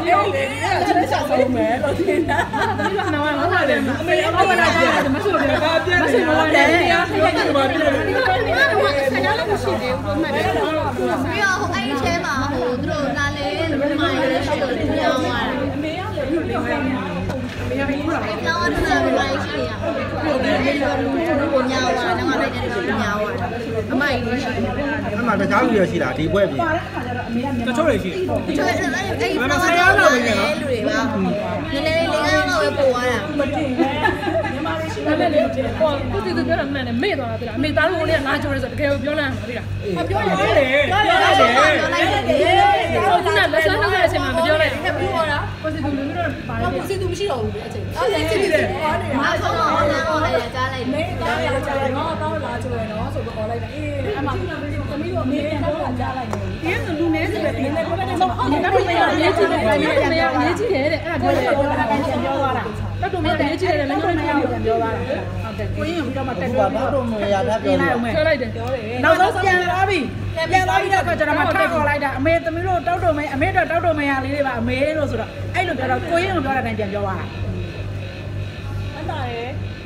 ပြောလေဒီကလည်းချက်ဆုံးမယ်လို့ထင်တာဒီကနောက်မှာဟုတ်တယ်အမေအောက်ကလာတယ်မဆိုးတယ်မဆိုးဘူးတယ်တရားပြောနေပါပြီဒီကနေ့ဆရာလည်းမရှိသေးဘူးမှတ်တယ်ပြီးတော့ဟိုအဲ့ဒီထဲမှာဟိုသူတို့လာလေမိုင်းလေးရှိလို့ညောင်းသွားတာအမေကလည်းပြုတ်နေတယ်အမေကလည်းပြောတာတော့သူကမိုင်းရှိနေရပြုတ်နေတယ်ကိုညောင်းသွားတော့လိုက်တယ်ကိုညောင်းသွားအမိုင်းလေးရှိတယ်အမှတခြားလူရရှိတာဒီဘွဲ့ပြီတချို့တွေရှိတချို့အဲ့ဆရာတော့ပဲလူတွေပါနည်းနည်းလေးတော့ပဲပို့သွားတာမြန်မာလေးရှိတယ်လေဟိုသူသူပြောတာမှန်တယ်မေ့သွားတာတိလားအမေသားတို့ကလည်းငါကြိုးရဲဆိုတကယ်ကိုပြောလာမှာတိလားပြောရတယ်ပြောရတယ်ခုနလက်စားနှုတ်တဲ့အချိန်မှာမပြောလိုက်ဘူးပြောတာကိုစီသူလူမျိုးတော့ပါတယ်ကိုစီသူမရှိတော့ဘူးလေအချိန်ဟုတ်တယ်ကြည့်တယ်မားဆုံးတော့အော်လိုက်ကြားလိုက်မေးကြားလိုက်ကြားလိုက်တော့တော့လာကြိုးရနော်ဆိုတော့အော်လိုက်တယ်အေးအမသမီးတို့အမေကတော့ကြားလိုက်တယ်ဒီကလူနေဆိုတဲ့ဒီနေ့ကိုလည်းတော့အော်တော့မရရေးကြည့်တယ်ရေးကြည့်တယ်တဲ့အဲ့ဒါပြောတာပြန်ပြောသွားတာတော့တို့မရရေးကြည့်တယ်လည်းမရဘူးပြန်ပြောသွားတာဟုတ်တယ်ကိုရင်ပြီးတော့မှတက်ပြောတော့တော့မရတာပြောလိုက်ပြောလိုက်တယ်နောက်ဆုံးပြန်သွားပြီပြန်သွားပြီးတော့ကျွန်တော်မှထားခေါ်လိုက်တာအမေသမီးတို့တောက်တော်မေအမေတော့တောက်တော်မေရလေးတွေပါအမေလို့ဆိုတော့အဲ့လိုပြောတော့ကိုရင်ကိုပြောတဲ့အတိုင်းပြန်ပြောသွားတာမှန်ပါတယ်